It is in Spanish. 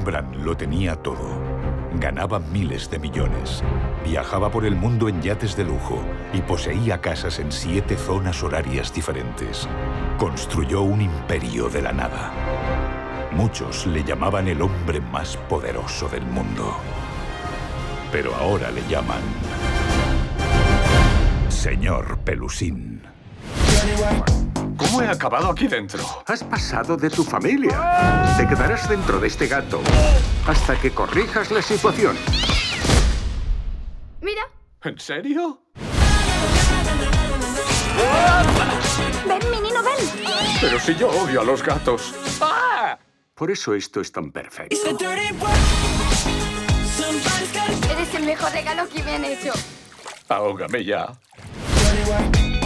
Bran lo tenía todo. Ganaba miles de millones, viajaba por el mundo en yates de lujo y poseía casas en 7 zonas horarias diferentes. Construyó un imperio de la nada. Muchos le llamaban el hombre más poderoso del mundo. Pero ahora le llaman Señor Pelusín. ¿Cómo he acabado aquí dentro? Has pasado de tu familia. Te quedarás dentro de este gato hasta que corrijas la situación. Mira. ¿En serio? Ven, menino, ven. Pero si yo odio a los gatos. ¡Ah! Por eso esto es tan perfecto. Eres el mejor regalo que me han hecho. Ahógame ya.